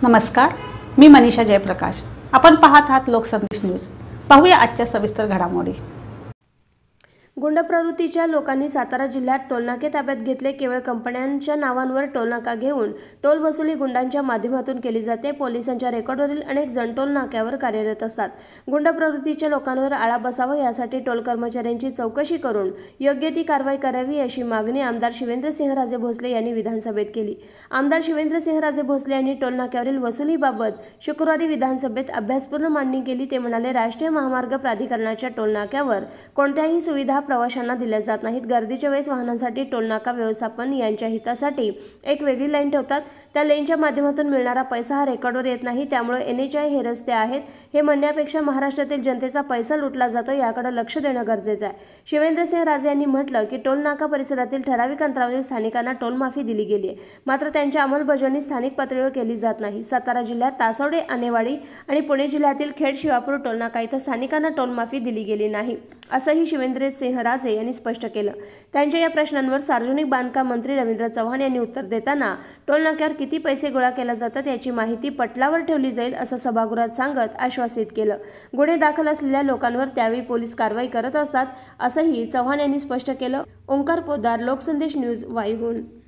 नमस्कार, मी मनीषा जयप्रकाश। आपण पाहत आहात लोकसंदेश न्यूज। पाहूया आजच्या सविस्तर घडामोडी। गुंड प्रवृत्तीच्या लोकांनी सातारा जिल्ह्यात टोलनाके ताब्यात घेतले। केवळ कंपन्यांच्या नावांवर टोलनाका घेऊन टोल वसुली गुंडांच्या माध्यमातून केली जाते। पोलिसांच्या रेकॉर्डवरील अनेक जण टोल नाक्यावर कार्यरत असतात। गुंड प्रवृत्तीच्या लोकांवर आळा बसावा यासाठी टोल कर्मचाऱ्यांची चौकशी करून योग्य ती कारवाई करावी अशी मागणी आमदार शिवेंद्रसिंहराजे भोसले यांनी विधानसभेत केली। आमदार शिवेंद्रसिंहराजे भोसले यांनी टोल नाक्यावरील वसुलीबाबत शुक्रवारी विधानसभेत अभ्यासपूर्ण मांडणी केली। ते म्हणाले, राष्ट्रीय महामार्ग प्राधिकरणाच्या टोल नाक्यावर कोणत्याही सुविधा प्रवाशांना दिल्या जात नाहीत। गर्दीच्या वेळेस वाहनांसाठी टोलनाका व्यवस्थापन यांच्या हितासाठी एक वेगळी लाईन ठेवतात। त्या लेनच्या माध्यमातून मिळणारा पैसा हा रेकॉर्डवर येत नाही। त्यामुळे NHI हे रस्ते आहेत हे म्हणण्यापेक्षा महाराष्ट्रातील जनतेचा पैसा लुटला जातो याकडे लक्ष देणं गरजेचं आहे। शिवेंद्रसिंहराजे यांनी म्हटलं की टोल नाका परिसरातील ठराविक अंतरावरील स्थानिकांना टोल माफी दिली गेली आहे, मात्र त्यांची अंमलबजावणी स्थानिक पातळीवर केली जात नाही। सातारा जिल्ह्यात तासवडे, आनेवाडी आणि पुणे जिल्ह्यातील खेड, शिवापूर टोल नाका इथं स्थानिकांना टोल माफी दिली गेली नाही, असंही शिवेंद्रसिंहराजे यांनी स्पष्ट केलं। त्यांच्या या प्रश्नांवर सार्वजनिक बांधकाम मंत्री रवींद्र चव्हाण यांनी उत्तर देताना टोल नाक्यावर किती पैसे गोळा केले जातात याची माहिती पटलावर ठेवली जाईल असं सभागृहात सांगत आश्वासित केलं। गुन्हे दाखल असलेल्या लोकांवर त्यावेळी पोलीस कारवाई करत असतात असंही चव्हाण यांनी स्पष्ट केलं। ओंकार पोद्दार, लोकसंदेश न्यूज, वाईहून।